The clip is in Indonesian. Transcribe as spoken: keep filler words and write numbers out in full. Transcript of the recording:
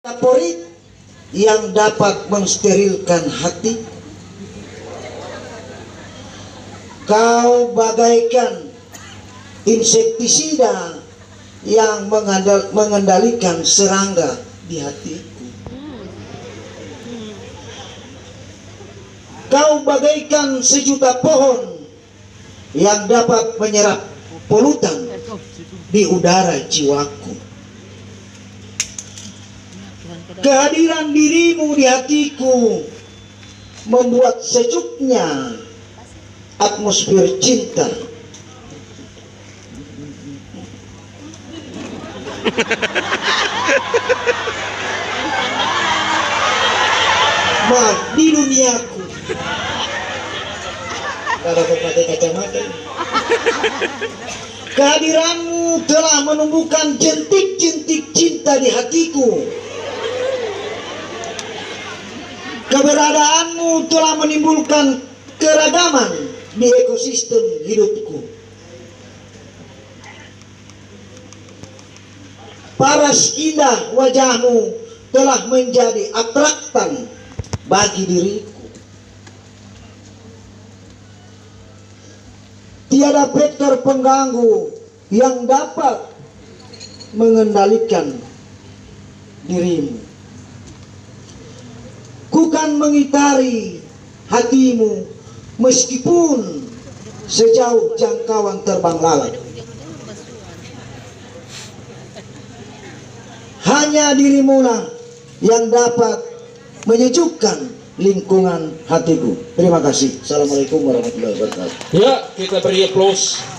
favorit yang dapat mensterilkan hati. Kau bagaikan insektisida yang mengendalikan serangga di hatiku. Kau bagaikan sejuta pohon yang dapat menyerap polutan di udara jiwaku. Kehadiran dirimu di hatiku membuat sejuknya atmosfer cinta. Maaf, di duniaku. Kalau kau pakai kacamata, kehadiranmu telah menumbuhkan jentik-jentik cinta di hatiku. Keberadaanmu telah menimbulkan keragaman di ekosistem hidupku. Paras indah wajahmu telah menjadi atraktan bagi diriku. Tiada faktor pengganggu yang dapat mengendalikan dirimu. Ku kan mengitari hatimu meskipun sejauh jangkauan terbang lalat. Hanya dirimulah yang dapat menyejukkan lingkungan hatiku. Terima kasih. Assalamualaikum warahmatullahi wabarakatuh. Ya, kita beri aplaus.